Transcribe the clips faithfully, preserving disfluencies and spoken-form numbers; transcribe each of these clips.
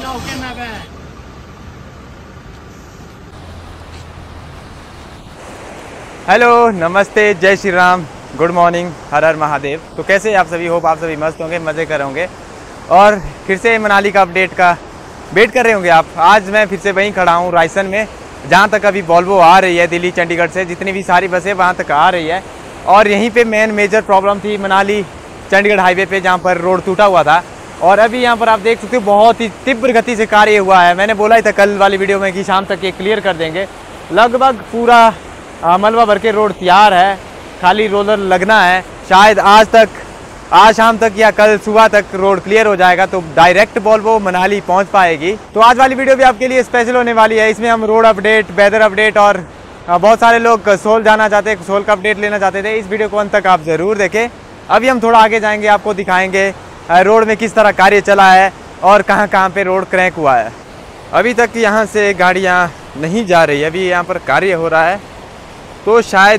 Hello, नमस्ते, जय Shri Ram, good morning, हर हर महादेव। तो कैसे आप सभी? होप आप सभी मस्त होंगे, मज़े कर होंगे और फिर से मनाली का अपडेट का वेट कर रहे होंगे आप। आज मैं फिर से वहीं खड़ा हूँ रायसन में, जहाँ तक अभी वॉल्वो आ रही है दिल्ली चंडीगढ़ से। जितनी भी सारी बसें वहाँ तक आ रही है और यहीं पे मेन मेजर प्रॉब्लम थी मनाली चंडीगढ़ हाईवे पे, जहाँ पर रोड टूटा हुआ था। और अभी यहाँ पर आप देख सकते हो बहुत ही तीव्र गति से कार्य हुआ है। मैंने बोला ही था कल वाली वीडियो में कि शाम तक ये क्लियर कर देंगे। लगभग पूरा मलबा भर के रोड तैयार है, खाली रोलर लगना है। शायद आज तक, आज शाम तक या कल सुबह तक रोड क्लियर हो जाएगा तो डायरेक्ट वॉल्वो मनाली पहुंच पाएगी। तो आज वाली वीडियो भी आपके लिए स्पेशल होने वाली है। इसमें हम रोड अपडेट, वेदर अपडेट और बहुत सारे लोग कसोल जाना चाहते हैं, कसोल का अपडेट लेना चाहते थे। इस वीडियो को अंत तक आप ज़रूर देखें। अभी हम थोड़ा आगे जाएंगे, आपको दिखाएंगे रोड में किस तरह कार्य चला है और कहाँ कहाँ पे रोड क्रैक हुआ है। अभी तक यहाँ से गाड़ियाँ नहीं जा रही, अभी यहाँ पर कार्य हो रहा है। तो शायद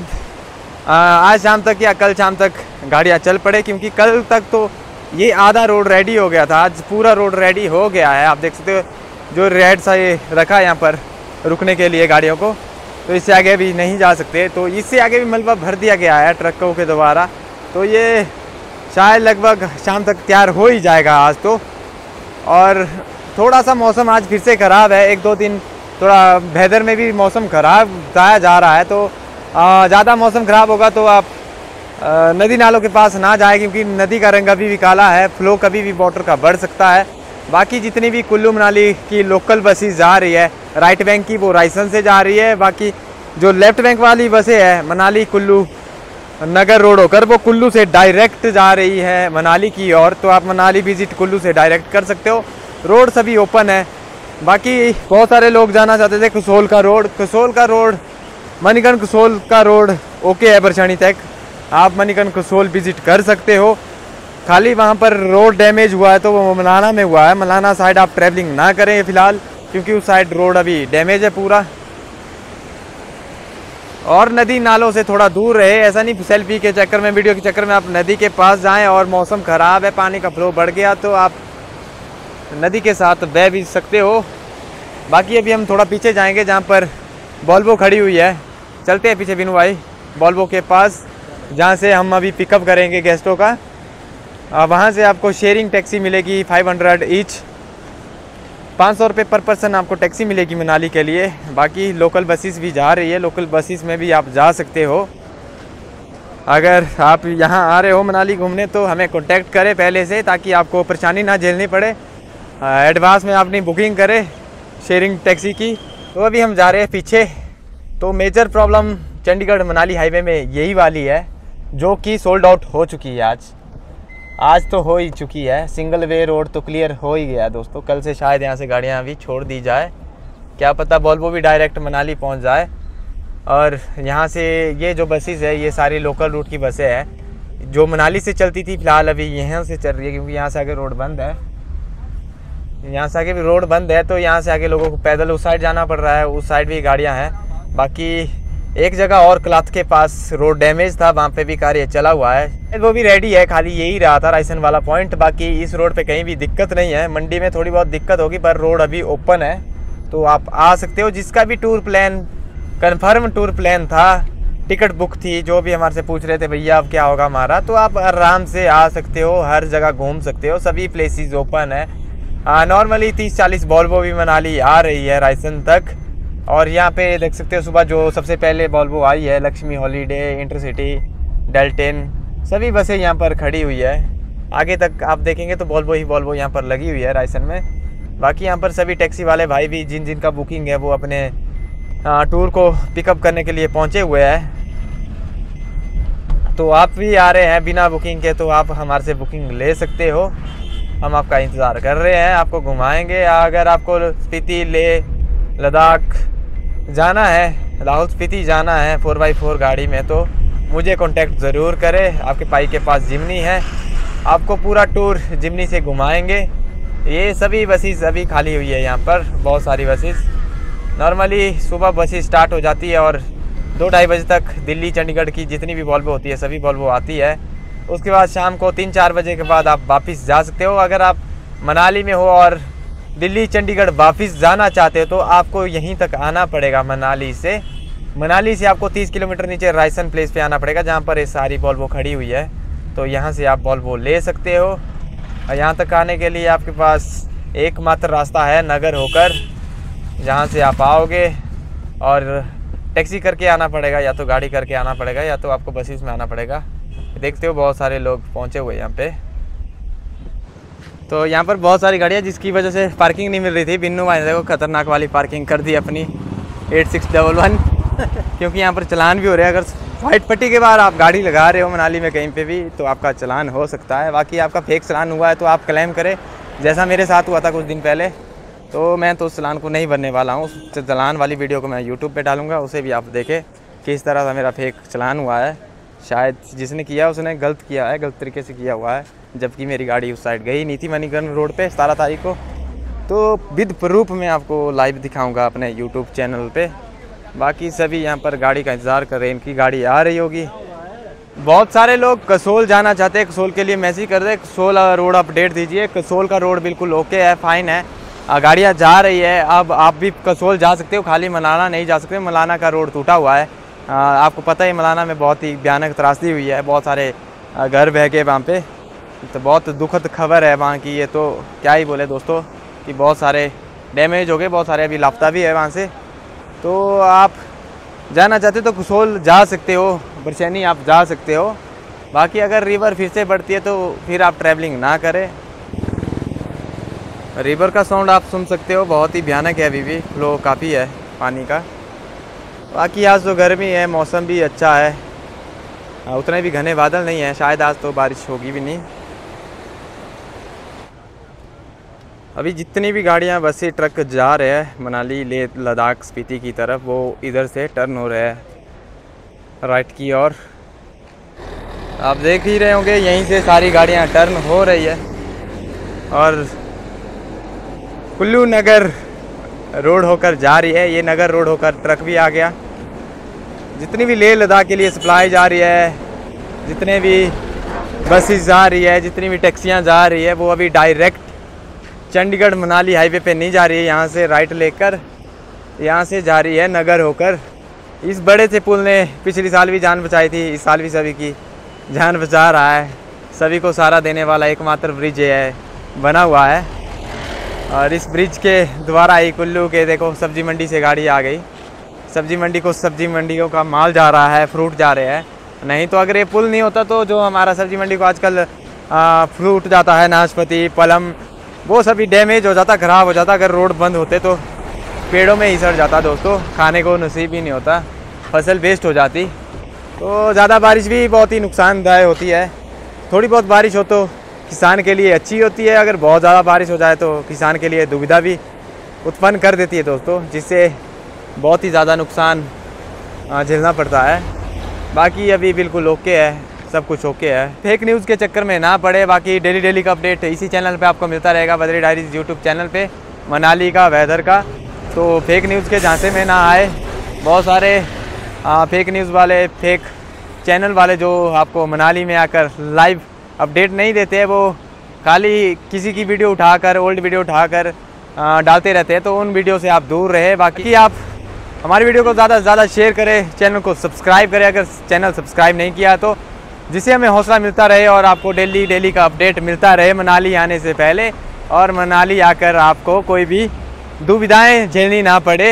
आज शाम तक या कल शाम तक गाड़ियाँ चल पड़े, क्योंकि कल तक तो ये आधा रोड रेडी हो गया था। आज पूरा रोड रेडी हो गया है। आप देख सकते हो जो रेड सा ये रखा है यहाँ पर रुकने के लिए गाड़ियों को, तो इससे आगे भी नहीं जा सकते। तो इससे आगे भी मलबा भर दिया गया है ट्रकों के द्वारा। तो ये शायद लगभग शाम तक तैयार हो ही जाएगा आज तो। और थोड़ा सा मौसम आज फिर से ख़राब है, एक दो दिन थोड़ा वेदर में भी मौसम ख़राब बताया जा रहा है। तो ज़्यादा मौसम ख़राब होगा तो आप आ, नदी नालों के पास ना जाए, क्योंकि नदी का रंग अभी भी काला है, फ्लो कभी भी वाटर का बढ़ सकता है। बाकी जितनी भी कुल्लू मनाली की लोकल बसेस जा रही है राइट बैंक की, वो रायसन से जा रही है। बाकी जो लेफ्ट बैंक वाली बसें हैं मनाली कुल्लू नगर रोड होकर, वो कुल्लू से डायरेक्ट जा रही है मनाली की ओर। तो आप मनाली विजिट कुल्लू से डायरेक्ट कर सकते हो। रोड सभी ओपन है। बाकी बहुत सारे लोग जाना चाहते थे कसोल का रोड, कसोल का रोड, मणिकर्ण कसोल का रोड ओके है बरछानी तक। आप मणिकर्ण कसोल विजिट कर सकते हो। खाली वहाँ पर रोड डैमेज हुआ है तो वो मलाना में हुआ है। मलाना साइड आप ट्रैवलिंग ना करें फ़िलहाल, क्योंकि उस साइड रोड अभी डैमेज है पूरा। और नदी नालों से थोड़ा दूर रहे। ऐसा नहीं सेल्फी के चक्कर में, वीडियो के चक्कर में आप नदी के पास जाएं और मौसम ख़राब है, पानी का फ्लो बढ़ गया तो आप नदी के साथ बह भी सकते हो। बाकी अभी हम थोड़ा पीछे जाएंगे, जहाँ पर वॉल्वो खड़ी हुई है। चलते हैं पीछे बिनू भाई वॉल्वो के पास, जहाँ से हम अभी पिकअप करेंगे गेस्टों का। वहाँ से आपको शेयरिंग टैक्सी मिलेगी फाइव हंड्रेड ईच, पाँच सौ रुपये पर पर्सन आपको टैक्सी मिलेगी मनाली के लिए। बाकी लोकल बसेस भी जा रही है, लोकल बसेस में भी आप जा सकते हो। अगर आप यहाँ आ रहे हो मनाली घूमने तो हमें कांटेक्ट करें पहले से, ताकि आपको परेशानी ना झेलनी पड़े। एडवांस में अपनी बुकिंग करें शेयरिंग टैक्सी की। तो अभी हम जा रहे हैं पीछे। तो major problem Chandigarh Manali highway में यही वाली है, जो कि सोल्ड आउट हो चुकी है। आज आज तो हो ही चुकी है। सिंगल वे रोड तो क्लियर हो ही गया दोस्तों। कल से शायद यहाँ से गाड़ियाँ भी छोड़ दी जाए, क्या पता वॉल्वो भी डायरेक्ट मनाली पहुँच जाए। और यहाँ से ये जो बसेस है ये सारी लोकल रूट की बसें हैं, जो मनाली से चलती थी फ़िलहाल अभी यहाँ से चल रही है, क्योंकि यहाँ से आगे रोड बंद है। यहाँ से आगे भी रोड बंद है, तो यहाँ से आगे लोगों को पैदल उस साइड जाना पड़ रहा है। उस साइड भी गाड़ियाँ हैं। बाकी एक जगह और क्लाथ के पास रोड डैमेज था, वहाँ पे भी कार्य चला हुआ है, वो भी रेडी है। खाली यही रहा था रायसन वाला पॉइंट। बाकी इस रोड पे कहीं भी दिक्कत नहीं है। मंडी में थोड़ी बहुत दिक्कत होगी, पर रोड अभी ओपन है, तो आप आ सकते हो। जिसका भी tour plan confirm tour plan था, टिकट बुक थी, जो भी हमारे से पूछ रहे थे भैया अब क्या होगा हमारा, तो आप आराम से आ सकते हो, हर जगह घूम सकते हो। सभी प्लेसेस ओपन है। नॉर्मली तीस चालीस वॉल्वो भी मनाली आ रही है रायसन तक। और यहाँ पे देख सकते हो सुबह जो सबसे पहले वॉल्वो आई है, लक्ष्मी हॉलीडे, इंटरसिटी, डेल्टन, सभी बसें यहाँ पर खड़ी हुई है। आगे तक आप देखेंगे तो वॉल्वो ही वॉल्वो यहाँ पर लगी हुई है रायसन में। बाकी यहाँ पर सभी टैक्सी वाले भाई भी जिन जिन का बुकिंग है वो अपने टूर को पिकअप करने के लिए पहुँचे हुए हैं। तो आप भी आ रहे हैं बिना बुकिंग के तो आप हमारे से बुकिंग ले सकते हो। हम आपका इंतज़ार कर रहे हैं, आपको घुमाएंगे। अगर आपको स्पीति, ले, लद्दाख जाना है, लाहौल स्पीति जाना है फोर बाई फोर गाड़ी में, तो मुझे कांटेक्ट ज़रूर करें। आपके भाई के पास जिमनी है, आपको पूरा टूर जिमनी से घुमाएंगे। ये सभी बसेस अभी खाली हुई है। यहाँ पर बहुत सारी बसेस, नॉर्मली सुबह बसेस स्टार्ट हो जाती है और दो ढाई बजे तक दिल्ली चंडीगढ़ की जितनी भी वॉल्वो होती है सभी वॉल्वो आती है। उसके बाद शाम को तीन चार बजे के बाद आप वापस जा सकते हो। अगर आप मनाली में हो और दिल्ली चंडीगढ़ वापस जाना चाहते हो तो आपको यहीं तक आना पड़ेगा मनाली से। मनाली से आपको तीस किलोमीटर नीचे रायसन प्लेस पे आना पड़ेगा, जहाँ पर ये सारी वॉल्वो खड़ी हुई है। तो यहाँ से आप वॉल्वो ले सकते हो। और यहाँ तक आने के लिए आपके पास एकमात्र रास्ता है नगर होकर, जहाँ से आप आओगे और टैक्सी करके आना पड़ेगा, या तो गाड़ी करके आना पड़ेगा, या तो आपको बसेस में आना पड़ेगा। देखते हो बहुत सारे लोग पहुँचे हुए यहाँ पे। तो यहाँ पर बहुत सारी गाड़ियाँ, जिसकी वजह से पार्किंग नहीं मिल रही थी। बिन्नू भाई ने देखो खतरनाक वाली पार्किंग कर दी अपनी एट सिक्स डबल वन क्योंकि यहाँ पर चलान भी हो रहा है। अगर वाइट पट्टी के बाद आप गाड़ी लगा रहे हो मनाली में कहीं पे भी, तो आपका चलान हो सकता है। बाकी आपका फेक चलान हुआ है तो आप क्लेम करें, जैसा मेरे साथ हुआ था कुछ दिन पहले। तो मैं तो उस चलान को नहीं भरने वाला हूँ। उस चलान वाली वीडियो को मैं यूट्यूब पे डालूँगा, उसे भी आप देखें किस तरह का मेरा फेक चलान हुआ है। शायद जिसने किया उसने गलत किया है, गलत तरीके से किया हुआ है, जबकि मेरी गाड़ी उस साइड गई नहीं थी मणिकर्ण रोड पे सतारह तारीख को। तो विद प्रूफ मैं आपको लाइव दिखाऊंगा अपने यूट्यूब चैनल पे। बाकी सभी यहाँ पर गाड़ी का इंतज़ार कर रहे हैं, इनकी गाड़ी आ रही होगी। बहुत सारे लोग कसोल जाना चाहते हैं, कसोल के लिए मैसेज कर दे कसोल रोड अपडेट दीजिए। कसोल का रोड बिल्कुल ओके है, फाइन है, गाड़ियाँ जा रही है। अब आप भी कसोल जा सकते हो, खाली मलाना नहीं जा सकते। मलाना का रोड टूटा हुआ है, आ, आपको पता है मलाना में बहुत ही भयानक त्रासदी हुई है, बहुत सारे घर बह गए वहाँ पे। तो बहुत दुखद खबर है वहाँ की। ये तो क्या ही बोले दोस्तों कि बहुत सारे डैमेज हो गए, बहुत सारे अभी लापता भी है वहाँ से। तो आप जाना चाहते हो तो कसोल जा सकते हो, बरसैनी आप जा सकते हो। बाकी अगर रिवर फिर से बढ़ती है तो फिर आप ट्रैवलिंग ना करें। रिवर का साउंड आप सुन सकते हो, बहुत ही भयानक है, अभी भी फ्लो काफ़ी है पानी का। बाकी आज तो गर्मी है, मौसम भी अच्छा है, उतने भी घने बादल नहीं है, शायद आज तो बारिश होगी भी नहीं। अभी जितनी भी गाड़ियां, बसें, ट्रक जा रहे हैं मनाली, लेह, लद्दाख, स्पीति की तरफ, वो इधर से टर्न हो रहे हैं राइट की ओर। आप देख ही रहे होंगे यहीं से सारी गाड़ियां टर्न हो रही है। और कुल्लू नगर रोड होकर जा रही है, ये नगर रोड होकर ट्रक भी आ गया। जितनी भी लेह लद्दाख के लिए सप्लाई जा रही है, जितने भी बसेस जा रही है, जितनी भी टैक्सियां जा रही है, वो अभी डायरेक्ट चंडीगढ़ मनाली हाईवे पे नहीं जा रही है। यहाँ से राइट लेकर यहाँ से जा रही है नगर होकर। इस बड़े से पुल ने पिछली साल भी जान बचाई थी, इस साल भी सभी की जान बचा रहा है। सभी को सहारा देने वाला एकमात्र ब्रिज है बना हुआ है। और इस ब्रिज के द्वारा ही कुल्लू के देखो सब्जी मंडी से गाड़ी आ गई। सब्जी मंडी को सब्जी मंडियों का माल जा रहा है, फ्रूट जा रहे हैं। नहीं तो अगर ये पुल नहीं होता तो जो हमारा सब्जी मंडी को आजकल फ्रूट जाता है, नाशपाती, पलम, वो सभी डैमेज हो जाता, ख़राब हो जाता। अगर रोड बंद होते तो पेड़ों में ही सड़ जाता दोस्तों, खाने को नसीब ही नहीं होता, फसल वेस्ट हो जाती। तो ज़्यादा बारिश भी बहुत ही नुकसानदायक होती है। थोड़ी बहुत बारिश हो तो किसान के लिए अच्छी होती है, अगर बहुत ज़्यादा बारिश हो जाए तो किसान के लिए दुविधा भी उत्पन्न कर देती है दोस्तों, जिससे बहुत ही ज़्यादा नुकसान झेलना पड़ता है। बाकी अभी बिल्कुल ओके है, सब कुछ ओके है। फेक न्यूज़ के चक्कर में ना पड़े। बाकी डेली डेली का अपडेट इसी चैनल पे आपको मिलता रहेगा, बद्री डायरीज यूट्यूब चैनल पे, मनाली का, वेदर का। तो फेक न्यूज़ के झांसे में ना आए। बहुत सारे आ, फेक न्यूज़ वाले, फेक चैनल वाले जो आपको मनाली में आकर लाइव अपडेट नहीं देते हैं, वो खाली किसी की वीडियो उठाकर, ओल्ड वीडियो उठाकर डालते रहते हैं। तो उन वीडियो से आप दूर रहे। बाकी आप हमारी वीडियो को ज़्यादा से ज़्यादा शेयर करें, चैनल को सब्सक्राइब करें अगर चैनल सब्सक्राइब नहीं किया तो, जिससे हमें हौसला मिलता रहे और आपको डेली डेली का अपडेट मिलता रहे मनाली आने से पहले, और मनाली आकर आपको कोई भी दुविधाएं झेलनी ना पड़े।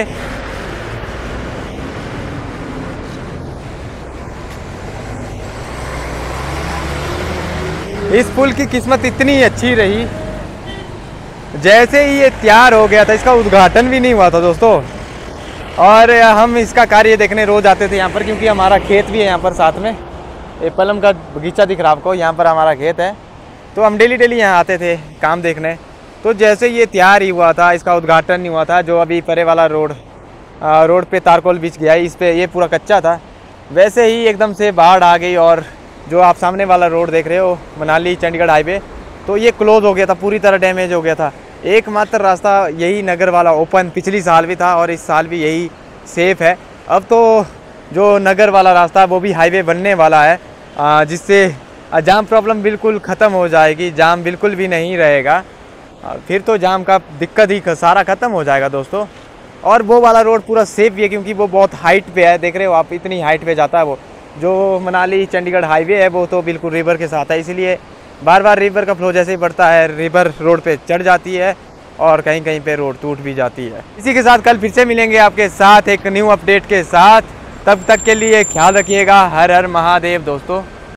इस पुल की किस्मत इतनी अच्छी रही, जैसे ही ये तैयार हो गया था, इसका उद्घाटन भी नहीं हुआ था दोस्तों। और हम इसका कार्य देखने रोज आते थे यहाँ पर, क्योंकि हमारा खेत भी है यहाँ पर साथ में। ये पलम का बगीचा दिख रहा आपको, यहाँ पर हमारा खेत है। तो हम डेली डेली यहाँ आते थे काम देखने। तो जैसे ये तैयार ही हुआ था, इसका उद्घाटन नहीं हुआ था, जो अभी परे वाला रोड रोड पे तारकोल बीच गया है, इस पे ये पूरा कच्चा था, वैसे ही एकदम से बाढ़ आ गई। और जो आप सामने वाला रोड देख रहे हो मनाली चंडीगढ़ हाईवे, तो ये क्लोज हो गया था, पूरी तरह डैमेज हो गया था। एकमात्र रास्ता यही नगर वाला ओपन पिछली साल भी था और इस साल भी यही सेफ़ है। अब तो जो नगर वाला रास्ता है वो भी हाईवे बनने वाला है, जिससे जाम प्रॉब्लम बिल्कुल ख़त्म हो जाएगी, जाम बिल्कुल भी नहीं रहेगा। फिर तो जाम का दिक्कत ही सारा ख़त्म हो जाएगा दोस्तों। और वो वाला रोड पूरा सेफ भी है क्योंकि वो बहुत हाइट पे है, देख रहे हो आप, इतनी हाइट पे जाता है वो। जो मनाली चंडीगढ़ हाईवे है वो तो बिल्कुल रिवर के साथ है, इसीलिए बार बार रिवर का फ्लो जैसे ही बढ़ता है रिवर रोड पे चढ़ जाती है और कहीं कहीं पे रोड टूट भी जाती है। इसी के साथ कल फिर से मिलेंगे आपके साथ एक न्यू अपडेट के साथ, तब तक के लिए ख्याल रखिएगा। हर हर महादेव दोस्तों।